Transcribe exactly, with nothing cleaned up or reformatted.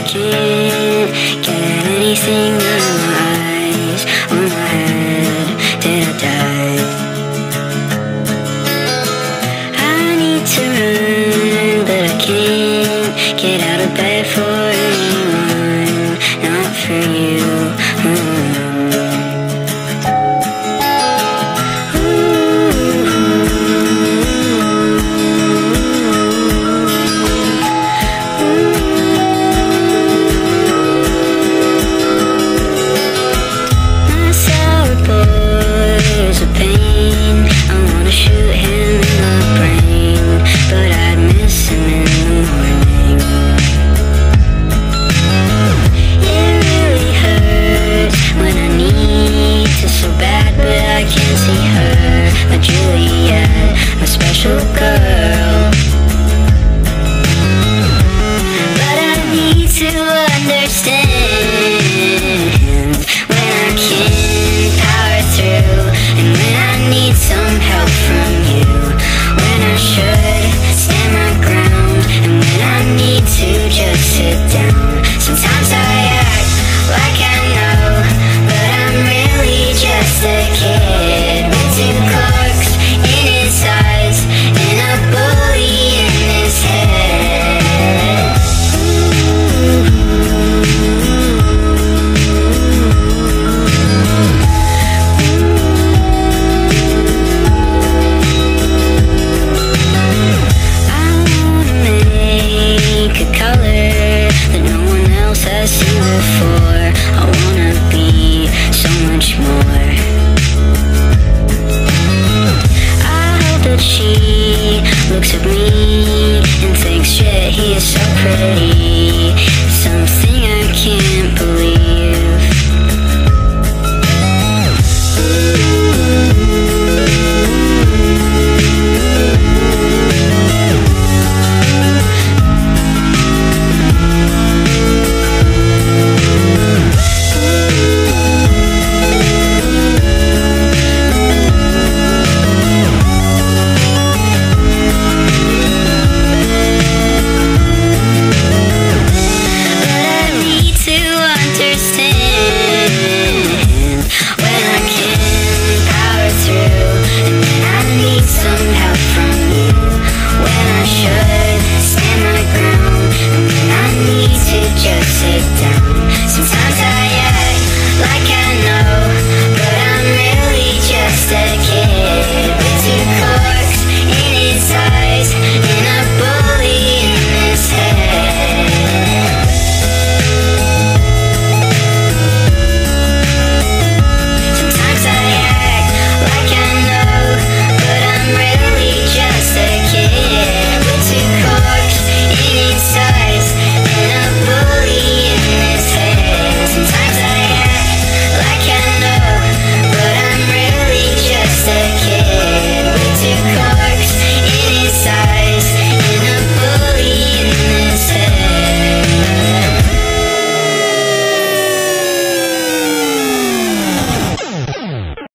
I can't get anything out of my eyes or my head. Did I die? I need to run, but I can't get out of bed for anyone, not for you. Mm. Juliet, my special girl. But I need to understand when I can't power through, and when I need some help from you, when I should stand my ground, and when I need to just sit down. Sometimes I act like I know, but I'm really just a kid with two clocks in his eyes and a bully in his head. I wanna make a color that no one else has seen before. I wanna be so much more. That she looks at me and thinks, shit, he is so pretty. Something I can't believe.